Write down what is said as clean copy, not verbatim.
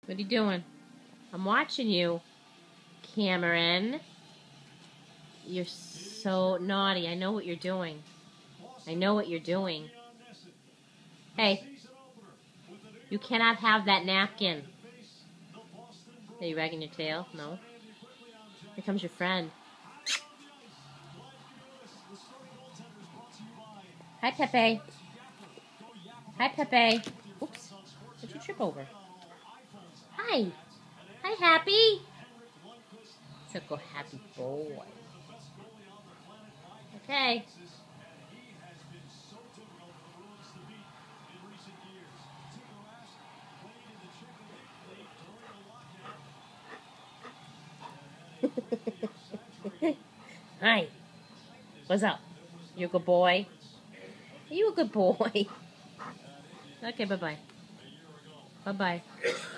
What are you doing? I'm watching you, Cameron. You're so naughty. I know what you're doing. I know what you're doing. Hey, you cannot have that napkin. Are you wagging your tail? No. Here comes your friend. Hi, Pepe. Hi, Pepe. Oops. What'd you trip over? Hi. Hi, Happy. So go, Happy boy. Okay. Hi. What's up? You a good boy? Are you a good boy? Okay, bye-bye. Bye-bye.